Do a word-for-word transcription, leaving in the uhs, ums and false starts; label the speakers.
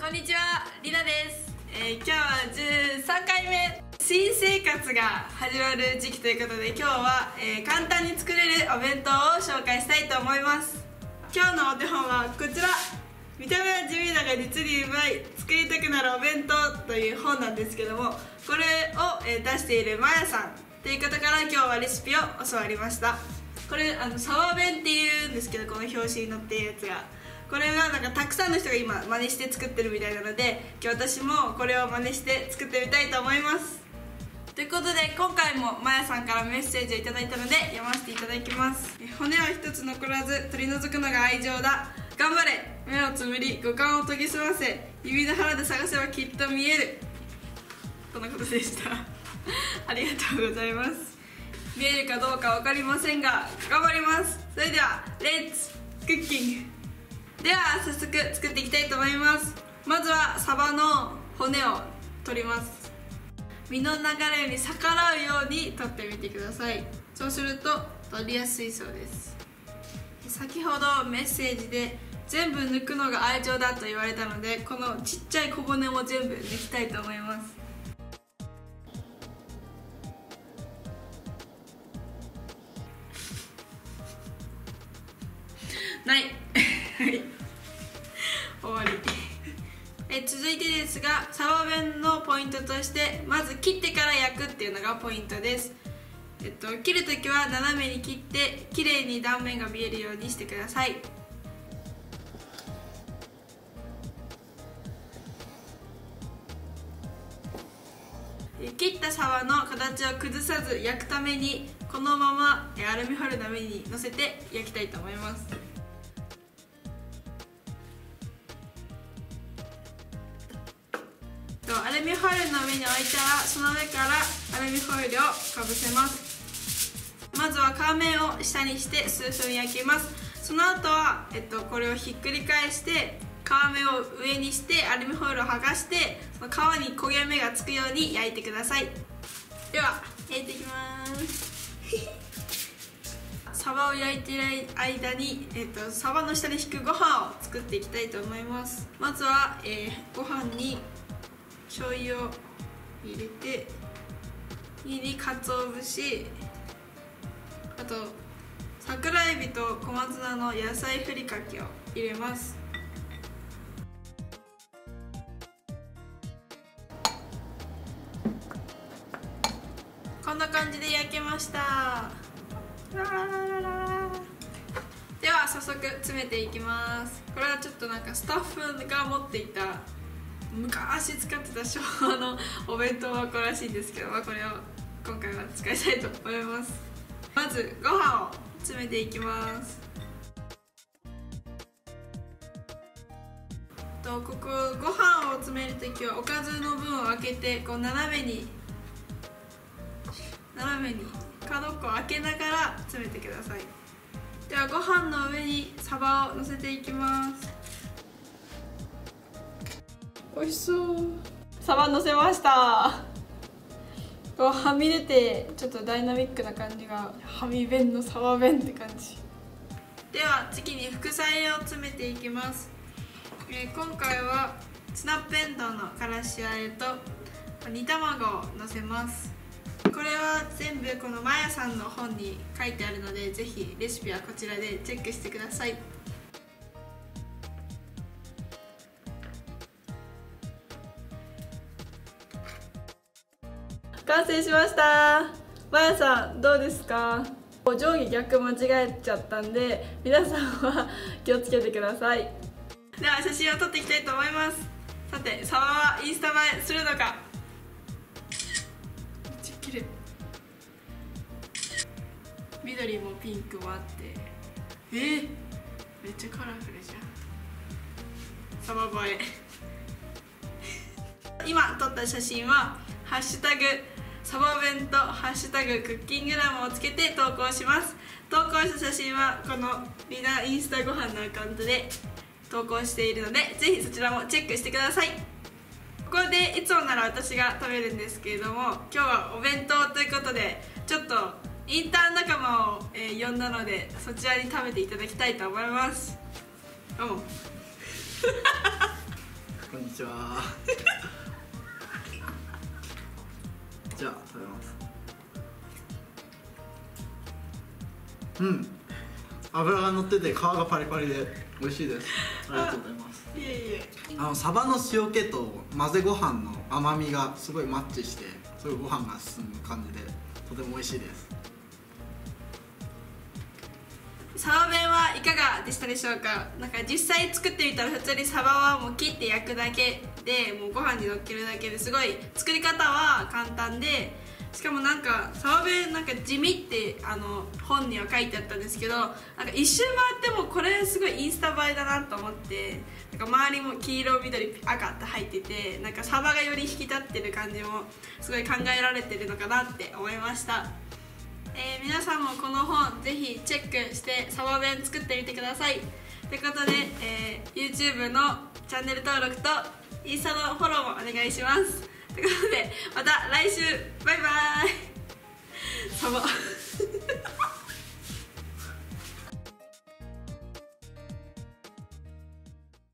Speaker 1: こんにちは、りなです。えー、今日はじゅうさんかいめ、新生活が始まる時期ということで、今日は、えー、簡単に作れるお弁当を紹介したいと思います。今日のお手本はこちら、見た目は地味だが実にうまい作りたくなるお弁当という本なんですけども、これを、えー、出しているまやさんという方から今日はレシピを教わりました。これあのサワ弁っていうんですけど、この表紙に載っているやつが、これがなんかたくさんの人が今真似して作ってるみたいなので、今日私もこれを真似して作ってみたいと思います。ということで、今回もまやさんからメッセージをいただいたので読ませていただきます。骨は一つ残らず取り除くのが愛情だ、頑張れ、目をつむり五感を研ぎ澄ませ、指の腹で探せばきっと見える。こんなことでしたありがとうございます。見えるかどうか分かりませんが頑張ります。それではレッツクッキング。では早速作っていきたいと思います。まずはサバの骨を取ります。身の流れに逆らうように取ってみてください。そうすると取りやすいそうです。先ほどメッセージで全部抜くのが愛情だと言われたので、このちっちゃい小骨も全部抜きたいと思います。ない終わりえ続いてですが、サバ弁のポイントとして、まず切ってから焼くっていうのがポイントです。えっと、切るときは斜めに切ってきれいに断面が見えるようにしてください。切ったサバの形を崩さず焼くために、このままアルミホイルの上に乗せて焼きたいと思います。アルミホイルの上に置いたら、その上からアルミホイルをかぶせます。まずは皮面を下にして数分焼きます。その後は、えっと、これをひっくり返して皮面を上にしてアルミホイルを剥がして、その皮に焦げ目がつくように焼いてください。では焼いていきますサバを焼いている間に、えっと、サバの下に敷くご飯を作っていきたいと思います。まずは、えー、ご飯に醤油を入れて、次に鰹節、あと桜えびと小松菜の野菜ふりかけを入れます。こんな感じで焼けました。では早速詰めていきます。これはちょっとなんかスタッフが持っていた昔使ってた昭和のお弁当箱らしいんですけど、まあ、これを今回は使いたいと思います。まずご飯を詰めていきます。とここご飯を詰めるときはおかずの分を開けて、こう斜めに斜めに角っこを開けながら詰めてください。ではご飯の上にサバを乗せていきます。美味しそう。サバ乗せました。こうはみ出てちょっとダイナミックな感じが、はみ弁のサバ弁って感じ。では次に副菜を詰めていきます。えー、今回はツナ弁当のからしあえと煮卵をのせます。これは全部このまやさんの本に書いてあるので、ぜひレシピはこちらでチェックしてください。完成しました。まやさんどうですか？上下逆間違えちゃったんで、皆さんは気をつけてください。では写真を撮っていきたいと思います。さて、サバはインスタ映えするのか。めっちゃ綺麗。緑もピンクもあって、えー、めっちゃカラフルじゃん。サバ映え今撮った写真はハッシュタグサバ弁とハッシュタグクッキングラムをつけて投稿します。投稿した写真はこのリナインスタごはんのアカウントで投稿しているので、ぜひそちらもチェックしてください。ここでいつもなら私が食べるんですけれども、今日はお弁当ということで、ちょっとインターン仲間を、えー、呼んだので、そちらに食べていただきたいと思います。どうも
Speaker 2: こんにちちはじゃあ食べます。うん、脂が乗ってて皮がパリパリで美味しいです。ありがとうございます。
Speaker 1: いえいえ。
Speaker 2: あのサバの塩気と混ぜご飯の甘みがすごいマッチして、すごいご飯が進む感じでとても美味しいです。
Speaker 1: サバ弁はいかがでしたでしょうか。なんか実際作ってみたら普通にサバはもう切って焼くだけでもうご飯にのっけるだけですごい作り方は簡単で、しかもなんかサバ弁なんか地味ってあの本には書いてあったんですけど、なんか一周回ってもこれすごいインスタ映えだなと思って、なんか周りも黄色緑赤って入ってて、なんかサバがより引き立ってる感じもすごい考えられてるのかなって思いました。えー、皆さんもこの本ぜひチェックしてサバ弁作ってみてください。ということで、えー、YouTube のチャンネル登録とインスタのフォローもお願いします。ということでまた来週バイバーイサバ